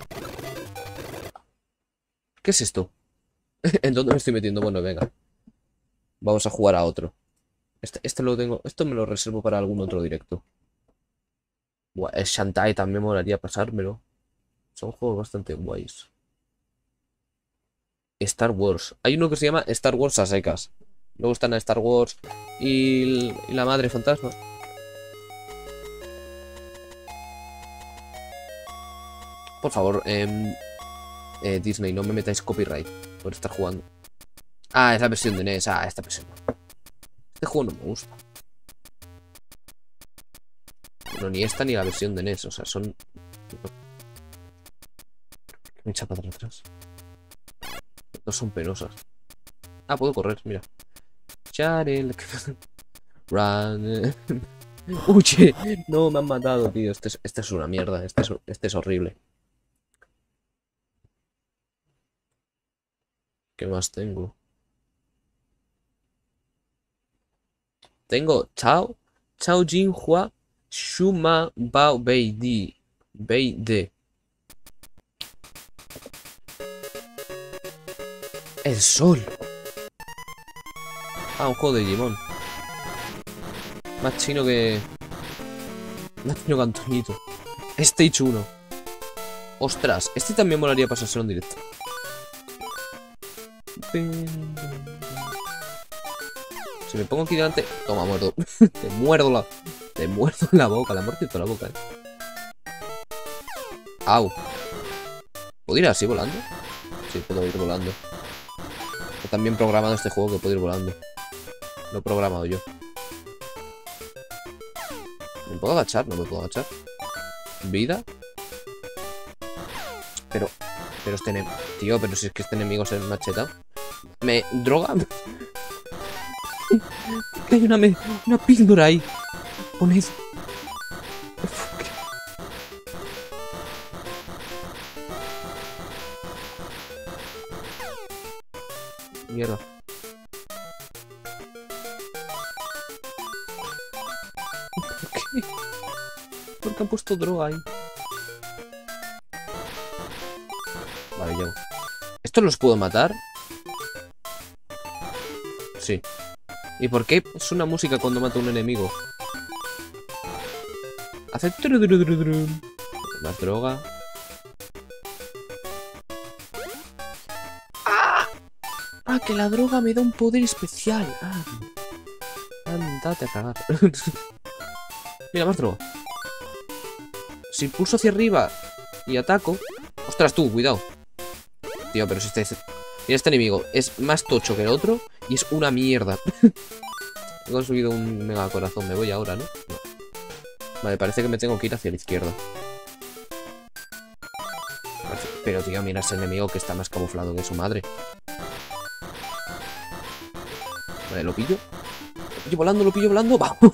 ¿Qué es esto? ¿En dónde me estoy metiendo? Bueno, venga. Vamos a jugar a otro. Este, este lo tengo. Esto me lo reservo para algún otro directo. Buah, el Shantae también me molaría pasármelo. Son juegos bastante guays. Star Wars. Hay uno que se llama Star Wars a secas. Luego están a Star Wars y, y la madre fantasma. Por favor, eh, eh, Disney, no me metáis copyright por estar jugando. Ah, es la versión de N E S. Ah, esta versión. Este juego no me gusta. No, ni esta ni la versión de N E S. O sea, son... Me echa para atrás. No son penosas. Ah, puedo correr, mira. Charel. Run. Uy, no, me han matado, tío. Este es, este es una mierda. Este es, este es horrible. ¿Qué más tengo? Tengo Chao, Chao Jinhua, Shuma Bao Bei Di, Bei De. El sol. Ah, un juego de Digimon. Más chino que... Más chino que Antoñito. Stage uno. Ostras, este también molaría pasárselo en directo. Si me pongo aquí delante... Toma, muerdo. Te muerdo la... Te muerdo la boca. La muerte toda la boca, eh. Au. ¿Puedo ir así volando? Sí, puedo ir volando. Está tan bien programado este juego que puedo ir volando. Lo he programado yo. ¿Me puedo agachar? No me puedo agachar. ¿Vida? Pero... Pero este enemigo... Tío, pero si es que este enemigo se macheta. ¿Me droga? Que hay una, me... una píldora ahí. Poned. Mierda. ¿Por qué? ¿Por qué han puesto droga ahí? Vale, llego. ¿Estos los puedo matar? Sí. ¿Y por qué es una música cuando mata a un enemigo? Hace... Más droga. ¡Ah! ¡Ah, que la droga me da un poder especial! ¡Ah! Andate a cagar. Mira, más droga. Si pulso hacia arriba y ataco... ¡Ostras, tú! Cuidado. Tío, pero si este... Mira, este enemigo es más tocho que el otro y es una mierda. He conseguido un mega corazón. Me voy ahora, ¿no? No. Vale, parece que me tengo que ir hacia la izquierda. Pero, tío, mira ese enemigo que está más camuflado que su madre. Vale, lo pillo. Lo pillo volando, lo pillo volando. ¡Vamos!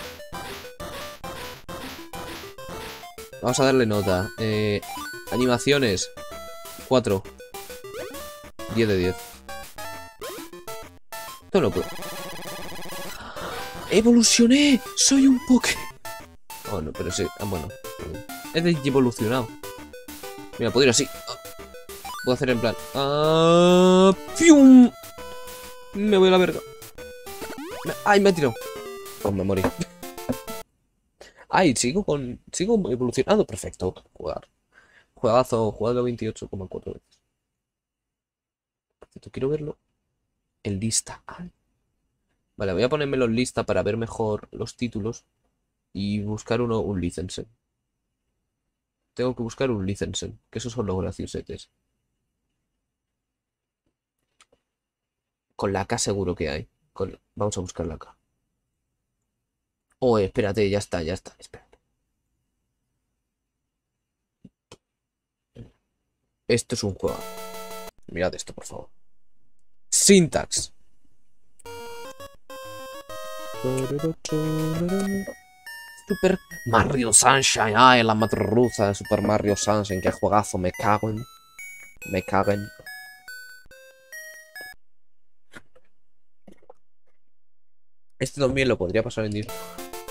Vamos a darle nota. Eh, animaciones. cuatro. diez de diez. Esto no puedo. ¡Evolucioné! ¡Soy un Poké! Oh, no, pero sí. Ah, bueno. He evolucionado. Mira, puedo ir así. Puedo hacer en plan. Ah, ¡fium! Me voy a la verga. ¡Ay, me he tirado! Oh, me morí. ¡Ay, sigo con. Sigo evolucionando! Perfecto. Jugar. Juegazo. Jugado veintiocho coma cuatro veces. Perfecto, quiero verlo. En lista. Ay. Vale, voy a ponérmelo en lista para ver mejor los títulos. Y buscar uno, un license. Tengo que buscar un license. Que esos son los graciosetes. Con la K seguro que hay. Con... Vamos a buscar la K. Oh, espérate, ya está, ya está. Espérate. Esto es un juego. Mirad esto, por favor. Syntax. Super Mario Sunshine. Ay, la madre rusa de Super Mario Sunshine. Qué juegazo, me cago en. Me cago en. Este también lo podría pasar en directo.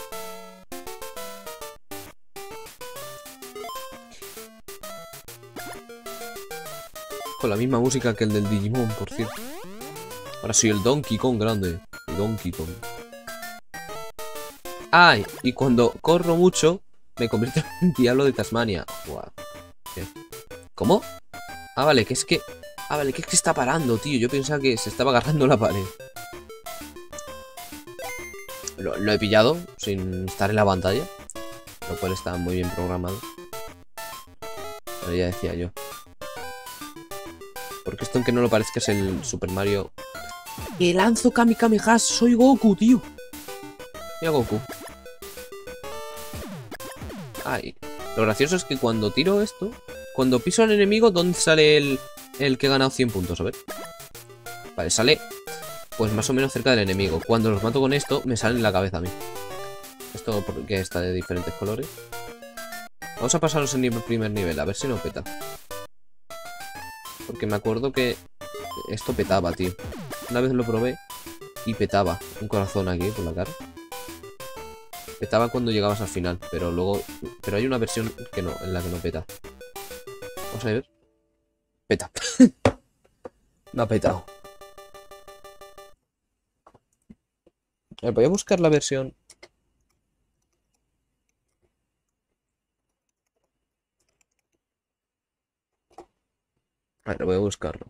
Con la misma música que el del Digimon, por cierto. Ahora soy el Donkey Kong grande. El Donkey Kong. Ay, y cuando corro mucho, me convierto en un diablo de Tasmania. Wow. ¿Qué? ¿Cómo? Ah, vale, que es que... Ah, vale, que es que está parando, tío. Yo pensaba que se estaba agarrando la pared. Lo, lo he pillado sin estar en la pantalla. Lo cual está muy bien programado. Pero ya decía yo. Porque esto, aunque no lo parezca, es el Super Mario. ¡Que lanzo Kami Kami Hash! ¡Soy Goku, tío! Mira Goku. Ah, y lo gracioso es que cuando tiro esto, cuando piso al enemigo, ¿dónde sale el, el que ha ganado cien puntos? A ver. Vale, sale pues más o menos cerca del enemigo. Cuando los mato con esto, me sale en la cabeza a mí. Esto porque está de diferentes colores. Vamos a pasarnos en el primer nivel, a ver si no peta. Porque me acuerdo que esto petaba, tío. Una vez lo probé y petaba un corazón aquí por la cara. Petaba cuando llegabas al final, pero luego... Pero hay una versión que no, en la que no peta. Vamos a ver. Peta. Me ha petado. A ver, voy a buscar la versión... A ver, voy a buscarlo.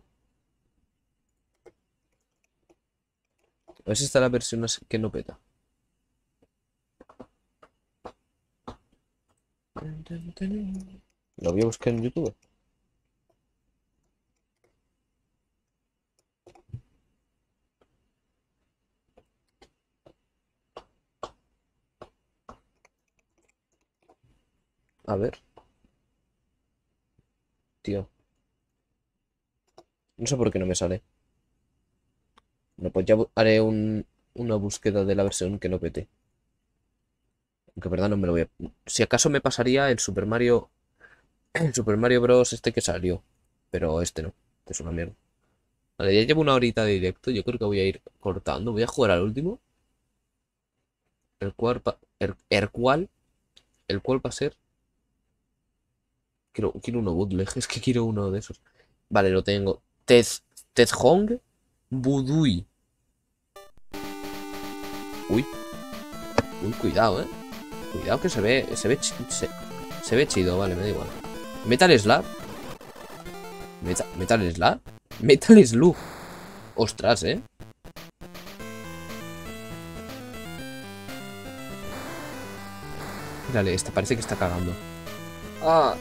A ver si está la versión que no peta. Lo voy a buscar en YouTube. A ver. Tío. No sé por qué no me sale. No, pues ya haré un, una búsqueda de la versión que no pete. Aunque verdad no me lo voy a... Si acaso me pasaría el Super Mario... El Super Mario Bros. Este que salió. Pero este no. Este es una mierda. Vale, ya llevo una horita de directo. Yo creo que voy a ir cortando. Voy a jugar al último. El cual... El, el cual... El cual va a ser... Quiero, quiero uno bootleg. Es que quiero uno de esos. Vale, lo tengo. Ted... Ted Hong... Budui. Uy. Uy, cuidado, eh. Cuidado que se ve... Se ve... Se, se ve chido, vale, me da igual. Metal Slug. Meta, Metal Slug. Metal Slug. Ostras, eh. Mírale, esta parece que está cagando. Ah.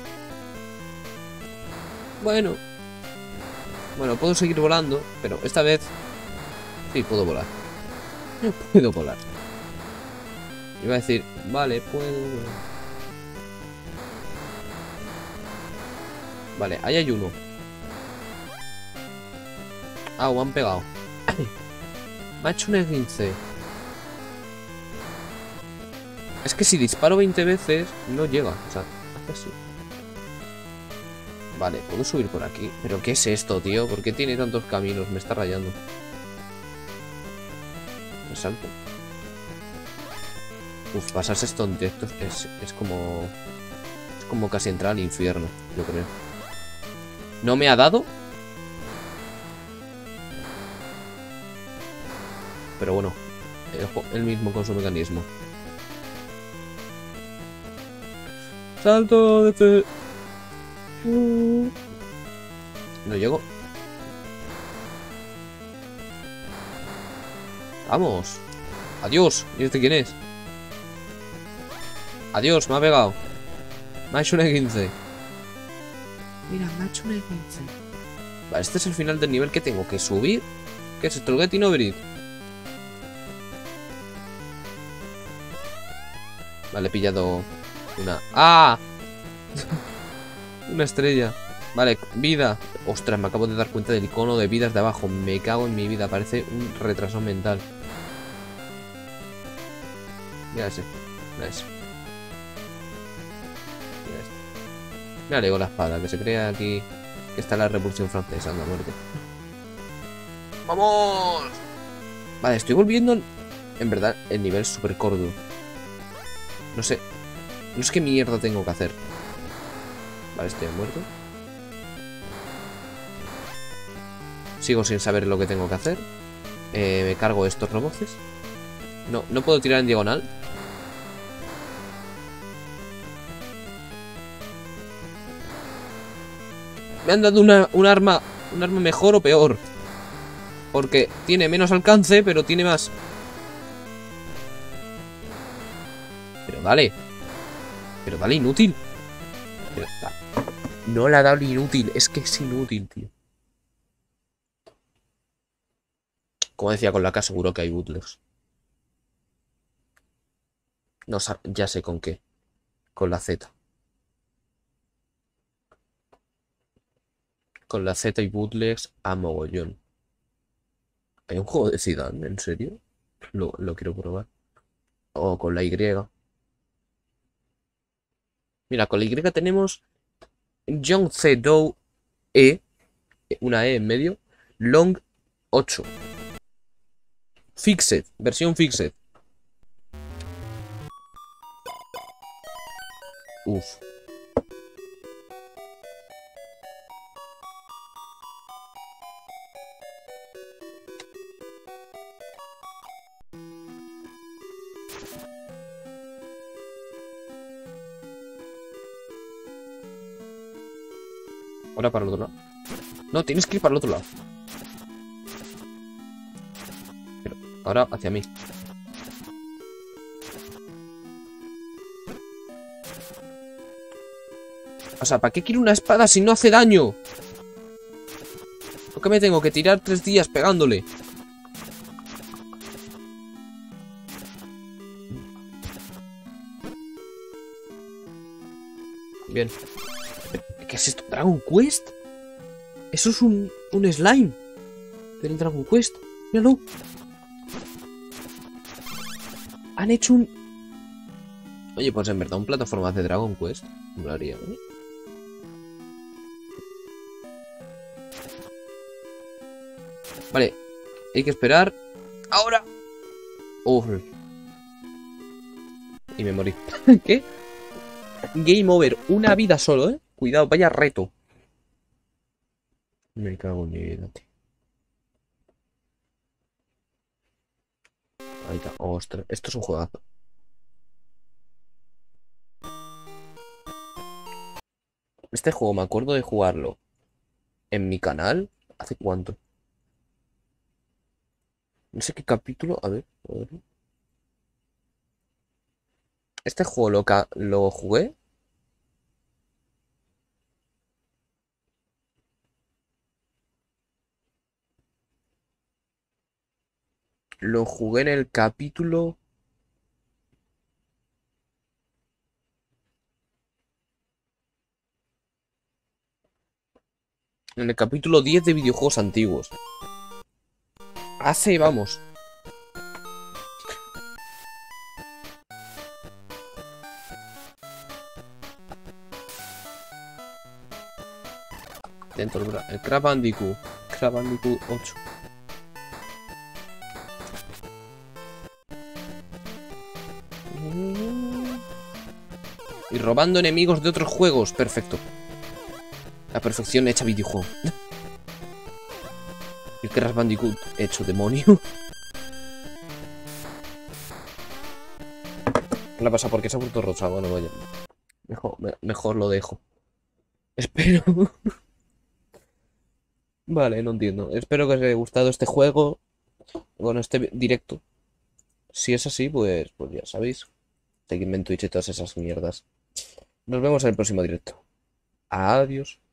Bueno. Bueno, puedo seguir volando, pero esta vez... Sí, puedo volar. Puedo volar. Iba a decir, vale, puedo volar. Vale, ahí hay uno. Ah, me han pegado. Me ha hecho un esguince. Es que si disparo veinte veces, no llega. O sea, hace así. Vale, puedo subir por aquí. ¿Pero qué es esto, tío? ¿Por qué tiene tantos caminos? Me está rayando. Me salto. Uf, pasarse esto en directo es, es como... Es como casi entrar al infierno, yo creo. ¿No me ha dado? Pero bueno, él mismo con su mecanismo. Salto de fe. Uh. No llego. Vamos. Adiós. ¿Y este quién es? Adiós, me ha pegado. Me ha hecho una quince. Mira, me ha hecho una quince. Vale, este es el final del nivel que tengo que subir. ¿Qué es esto? El Getting Over It. Vale, he pillado una... ¡Ah! Una estrella. Vale, vida. Ostras, me acabo de dar cuenta del icono de vidas de abajo. Me cago en mi vida, parece un retraso mental. Mira ese. Mira ese. Mira este. Mira, le digo la espada, que se crea aquí que está la Revolución Francesa, anda, muerte. ¡Vamos! Vale, estoy volviendo en verdad el nivel súper corto. No sé. No sé qué mierda tengo que hacer. Vale, estoy muerto. Sigo sin saber lo que tengo que hacer. Eh, me cargo estos roboces. No, no puedo tirar en diagonal. Me han dado una, un arma. Un arma mejor o peor. Porque tiene menos alcance, pero tiene más. Pero dale. Pero dale, inútil. Pero, da. No le ha dado inútil. Es que es inútil, tío. Como decía con la K, seguro que hay bootlegs. No, ya sé con qué. Con la Z. Con la Z y bootlegs a mogollón. ¿Hay un juego de Zidane? ¿En serio? Lo, lo quiero probar. O con la Y. Mira, con la Y tenemos John C. Doe E. Una E en medio. Long ocho. Fixed. Versión Fixed. Uf. Ahora para el otro lado. No, tienes que ir para el otro lado. Pero ahora hacia mí. O sea, ¿para qué quiero una espada si no hace daño? ¿Por qué me tengo que tirar tres días pegándole? Bien. ¿Qué es esto? ¿Dragon Quest? Eso es un, un slime del Dragon Quest. Míralo. Han hecho un... Oye, pues en verdad un plataforma de Dragon Quest. Me lo haría, ¿eh? Vale. Hay que esperar. ¡Ahora! Uf. Y me morí. ¿Qué? Game over. Una vida solo, ¿eh? Cuidado, vaya reto. Me cago en mi vida, tío. Ahí está. Ostras, esto es un juegazo. Este juego me acuerdo de jugarlo en mi canal. ¿Hace cuánto? No sé qué capítulo. A ver, a ver. Este juego lo, ca- lo jugué. Lo jugué en el capítulo. En el capítulo diez de videojuegos antiguos. Hace, vamos. Dentro del el Crash Bandicoot. Crash Bandicoot ocho. Y robando enemigos de otros juegos. Perfecto. La perfección hecha videojuego. El Crash Bandicoot hecho demonio. ¿Qué le pasa? ¿Por qué se ha vuelto rosa? Bueno, vaya. Mejor, me- mejor lo dejo. Espero. Vale, no entiendo. Espero que os haya gustado este juego. Bueno, este directo. Si es así, pues, pues ya sabéis. Seguidme en Twitch y todas esas mierdas. Nos vemos en el próximo directo. Adiós.